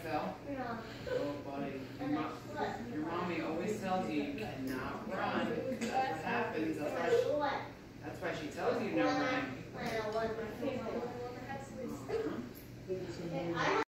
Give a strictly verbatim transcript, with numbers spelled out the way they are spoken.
Phil? No. Oh, buddy. Your, mo your mommy always tells you you cannot run. That's what happens. That's why she, that's why she tells you no running. I know what my favorite. Uh-huh.